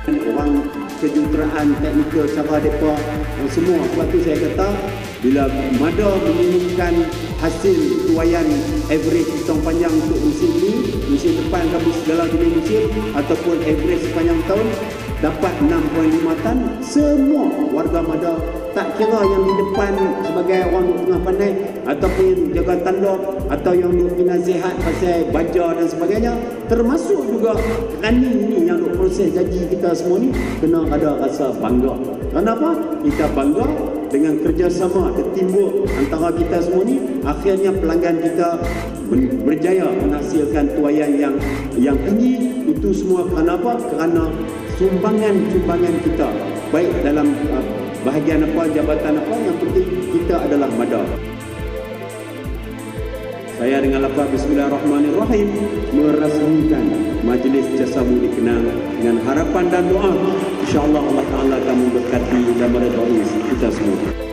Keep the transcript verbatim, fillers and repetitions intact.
orang kejuruteraan teknikal cara mereka semua. Sebab tu saya kata bila Mada mengumumkan hasil tuaian average hutang panjang untuk musim ini, musim depan kami segala jenis musim ataupun average sepanjang tahun dapat enam perpuluhan lima tan, semua warga Mada, tak kira yang di depan sebagai orang duk tengah pandai ataupun jaga tanduk atau yang duk nasihat pasal baja dan sebagainya, termasuk juga Rani ni yang duk proses gaji kita semua ni, kena ada rasa bangga. Kenapa? Kita bangga dengan kerjasama ketimbuk antara kita semua ni, akhirnya pelanggan kita berjaya menghasilkan tuaian yang yang tinggi. Itu semua kerana apa? Kerana sumbangan-sumbangan kita, baik dalam uh, bahagian apa, jabatan apa, yang penting kita adalah Mada. Saya dengan lafaz Bismillahirrahmanirrahim merasmikan Majlis Jasa Mudi Kenang dengan harapan dan doa, insya-Allah Allah Taala akan memberkati dan meridai kita semua.